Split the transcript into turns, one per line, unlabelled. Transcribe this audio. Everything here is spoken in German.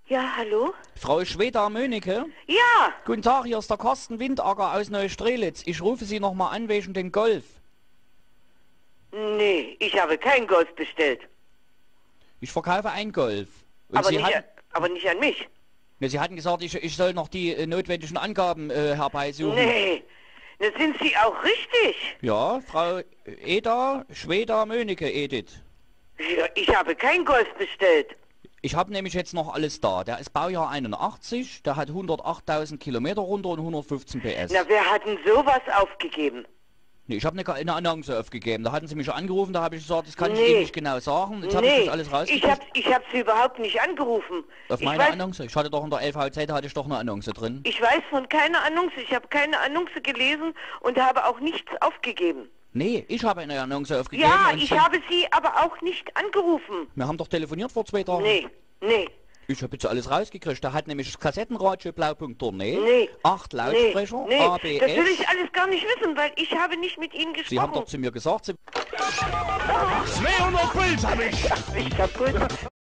Ja, hallo?
Frau Schweda-Mönecke?
Ja,
Guten Tag, hier ist der Carsten Windacker aus Neustrelitz. Ich rufe Sie nochmal an wegen den Golf.
nee, ich habe keinen Golf bestellt.
Ich verkaufe einen Golf. Und
Aber
Sie
nicht,
hatten,
aber nicht an mich.
ne, Sie hatten gesagt, ich soll noch die notwendigen Angaben herbeisuchen.
Nee, da sind Sie auch richtig.
Ja, Frau Eda Schweda-Mönecke, Edith.
Ja, ich habe keinen Golf bestellt.
Ich habe nämlich jetzt noch alles da. Der ist Baujahr 81, der hat 108.000 Kilometer runter und 115 PS.
Na, wer hat denn sowas aufgegeben?
Nee, ich habe eine Annonce aufgegeben. Da hatten Sie mich angerufen, da habe ich gesagt, das kann ich
Nee.
Ihnen nicht genau sagen. Jetzt habe ich das alles rausgekriegt.
ich hab Sie überhaupt nicht angerufen.
Auf
Ich
meine
weiß,
Annonce. Ich hatte doch in der LVZ, da hatte ich doch eine Annonce drin.
ich weiß von keiner Annonce. Ich habe keine Annonce gelesen und habe auch nichts aufgegeben.
Nee, ich habe eine Annonce aufgegeben.
Ja,
und
ich
Sie-
habe Sie aber auch nicht angerufen.
Wir haben doch telefoniert vor 2 Tagen.
Nee, nee.
Ich habe jetzt alles rausgekriegt. Der hat nämlich das Kassettenradio Blau.tournee,
Nee.
8 Lautsprecher,
Nee,
ABS.
das will ich alles gar nicht wissen, weil ich habe nicht mit Ihnen
Sie haben
gesprochen.
doch zu mir gesagt, Sie
200 Puls habe ich.
Ich kaputt.